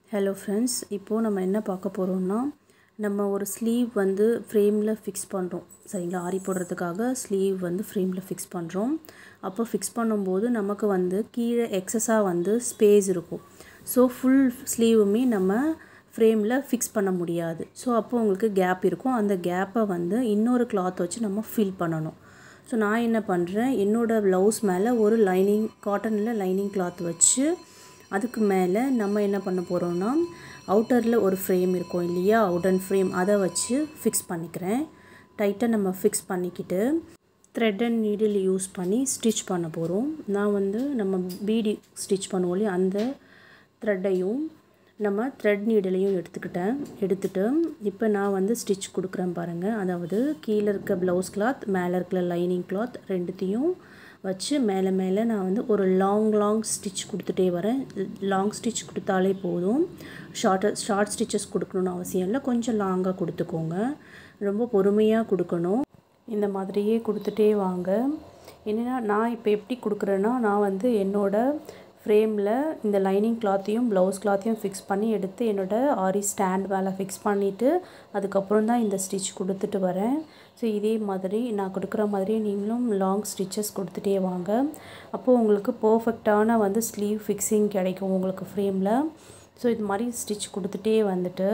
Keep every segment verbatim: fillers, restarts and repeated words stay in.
Hello friends, இப்போ நம்ம என்ன பார்க்க போறோம்னா நம்ம ஒரு ஸ்லீவ் வந்து ஃப்ரேம்ல ஃபிக்ஸ் பண்றோம். சரிங்களா? ஆரி போடுறதுக்காக ஸ்லீவ் வந்து ஃப்ரேம்ல ஃபிக்ஸ் பண்றோம். அப்போ ஃபிக்ஸ் பண்ணும்போது நமக்கு வந்து கீழ எக்ஸஸா வந்து ஸ்பேஸ் இருக்கும். சோ ফুল ஸ்லீவுமே நம்ம ஃப்ரேம்ல ஃபிக்ஸ் பண்ண முடியாது. சோ அப்போ உங்களுக்கு கேப் இருக்கும். அந்த கேப்பை வந்து இன்னொரு கிளாத் வச்சு நம்ம ஃபில் பண்ணனும். சோ நான் என்ன பண்றேன், என்னோட ப்ளவுஸ் மேல ஒரு லைனிங் காட்டன்ல லைனிங் கிளாத் வச்சு அதுக்கு மேலே நம்ம என்ன பண்ண போறோம்னா அவுட்டர்ல ஒரு ஃப்ரேம் இருக்கும் இல்லையா, வுடன் ஃப்ரேம், அதை வச்சு ஃபிக்ஸ் பண்ணிக்கிறேன். டைட்டா நம்ம ஃபிக்ஸ் பண்ணிக்கிட்டு thread and needle யூஸ் பண்ணி ஸ்டிட்ச் பண்ண போறோம். நான் வந்து நம்ம பீட் ஸ்டிட்ச் பண்ணுவோம் இல்லையா, அந்த த்ரெட்டையும் நம்ம thread needleயும் எடுத்துக்கிட்டேன். எடுத்துட்டு இப்போ நான் வந்து ஸ்டிட்ச் கொடுக்குறேன் பாருங்க. அதாவது கீழ இருக்க ப்ளவுஸ் கிளாத், மேலே இருக்க லைனிங் கிளாத் ரெண்டுத்தையும் வச்சு மேலே மேலே நான் வந்து ஒரு லாங் லாங் ஸ்டிட்ச் கொடுத்துட்டே வரேன். லாங் ஸ்டிட்ச் கொடுத்தாலே போதும். ஷார்ட் ஷார்ட் ஸ்டிச்சஸ் கொடுக்கணும்னு அவசியம் இல்லை. கொஞ்சம் லாங்காக கொடுத்துக்கோங்க. ரொம்ப பொறுமையாக கொடுக்கணும். இந்த மாதிரியே கொடுத்துட்டே வாங்க. என்னன்னா நான் இப்போ எப்படி கொடுக்குறேன்னா, நான் வந்து என்னோட ஃப்ரேமில் இந்த லைனிங் கிளாத்தையும் ப்ளவுஸ் கிளாத்தையும் ஃபிக்ஸ் பண்ணி எடுத்து என்னோட ஆரி ஸ்டாண்ட் மேலே ஃபிக்ஸ் பண்ணிவிட்டு அதுக்கப்புறம் தான் இந்த ஸ்டிச் கொடுத்துட்டு வரேன். ஸோ இதே மாதிரி நான் கொடுக்குற மாதிரி நீங்களும் லாங் ஸ்டிச்சஸ் கொடுத்துட்டே வாங்க. அப்போது உங்களுக்கு பர்ஃபெக்டான வந்து ஸ்லீவ் ஃபிக்ஸிங் கிடைக்கும் உங்களுக்கு ஃப்ரேமில். ஸோ இது மாதிரி ஸ்டிச் கொடுத்துட்டே வந்துட்டு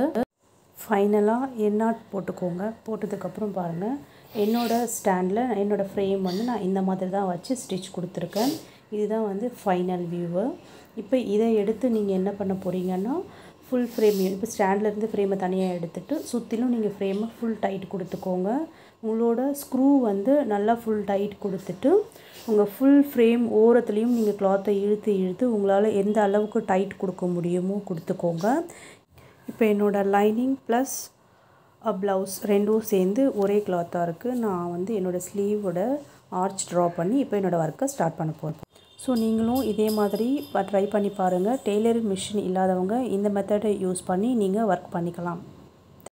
ஃபைனலாக எண்ணாட் போட்டுக்கோங்க. போட்டதுக்கப்புறம் பாருங்கள், என்னோடய ஸ்டாண்டில் என்னோடய ஃப்ரேம் வந்து நான் இந்த மாதிரி தான் வச்சு ஸ்டிச் கொடுத்துருக்கேன். இதுதான் வந்து ஃபைனல் வியூவு. இப்போ இதை எடுத்து நீங்கள் என்ன பண்ண போகிறீங்கன்னா, ஃபுல் ஃப்ரேம் இப்போ ஸ்டாண்ட்லேருந்து ஃப்ரேமை தனியாக எடுத்துகிட்டு சுற்றிலும் நீங்கள் ஃப்ரேமை ஃபுல் டைட் கொடுத்துக்கோங்க. உங்களோட ஸ்க்ரூ வந்து நல்லா ஃபுல் டைட் கொடுத்துட்டு உங்கள் ஃபுல் ஃப்ரேம் ஓரத்துலேயும் நீங்கள் கிளாத்தை இழுத்து இழுத்து உங்களால் எந்த அளவுக்கு டைட் கொடுக்க முடியுமோ கொடுத்துக்கோங்க. இப்போ என்னோடய லைனிங் ப்ளஸ் ப்ளவுஸ் ரெண்டும் சேர்ந்து ஒரே கிளாத்தாக இருக்குது. நான் வந்து என்னோடய ஸ்லீவோட ஆர்ச் ட்ரா பண்ணி இப்போ என்னோடய ஒர்க்கை ஸ்டார்ட் பண்ண போகிறேன். ஸோ நீங்களும் இதே மாதிரி ட்ரை பண்ணி பாருங்கள். டெய்லரிங் மிஷின் இல்லாதவங்க இந்த மெத்தடை யூஸ் பண்ணி நீங்கள் ஒர்க் பண்ணிக்கலாம்.